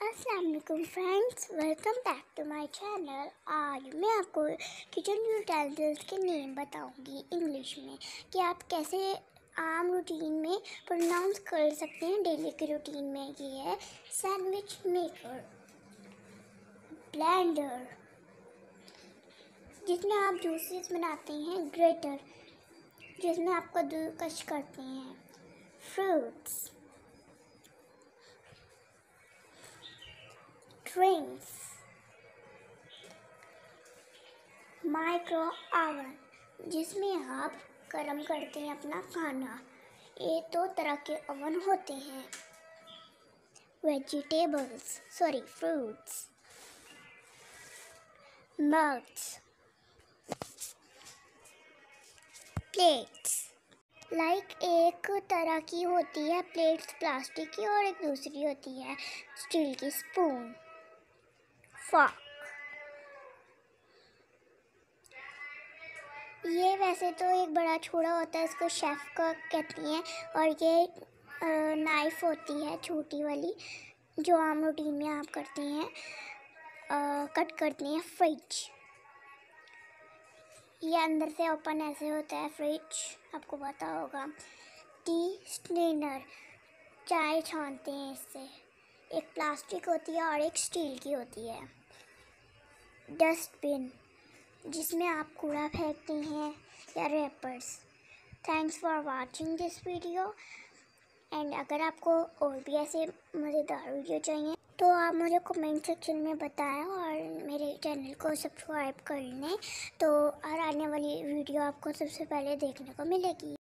अस्सलाम वालेकुम friends, welcome back to my channel. आज मैं आपको किचन यूटेंसिल्स के नेम बताऊंगी इंग्लिश में कि आप कैसे आम रूटीन में प्रोनाउंस कर सकते हैं डेली के रूटीन में। ये है सैंडविच मेकर, ब्लेंडर जिसमें आप जूसेस बनाते हैं, ग्रेटर जिसमें आप कद्दूकस करते हैं, फ्रूट्स, ड्रिंक्स, माइक्रो ओवन जिसमें आप गर्म करते हैं अपना खाना। ये दो तरह के ओवन होते हैं, फ्रूट्स, मग्स, प्लेट्स। एक तरह की होती है प्लेट्स प्लास्टिक की और एक दूसरी होती है स्टील की, स्पून, फॉर्क। ये वैसे तो एक बड़ा छुरा होता है, इसको शेफ का कहती हैं, और ये नाइफ होती है छोटी वाली जो आम रूटीन में आप करते हैं, कट करते हैं फ्रिज। ये अंदर से ओपन ऐसे होता है फ्रिज, आपको पता होगा। टी स्ट्रेनर, चाय छानते हैं इससे, एक प्लास्टिक होती है और एक स्टील की होती है। डस्टबिन जिसमें आप कूड़ा फेंकते हैं, या wrappers. Thanks for watching this video. And अगर आपको और भी ऐसे मज़ेदार वीडियो चाहिए तो आप मुझे कमेंट सेक्शन में बताएं और मेरे चैनल को सब्सक्राइब कर लें, तो हर आने वाली वीडियो आपको सबसे पहले देखने को मिलेगी।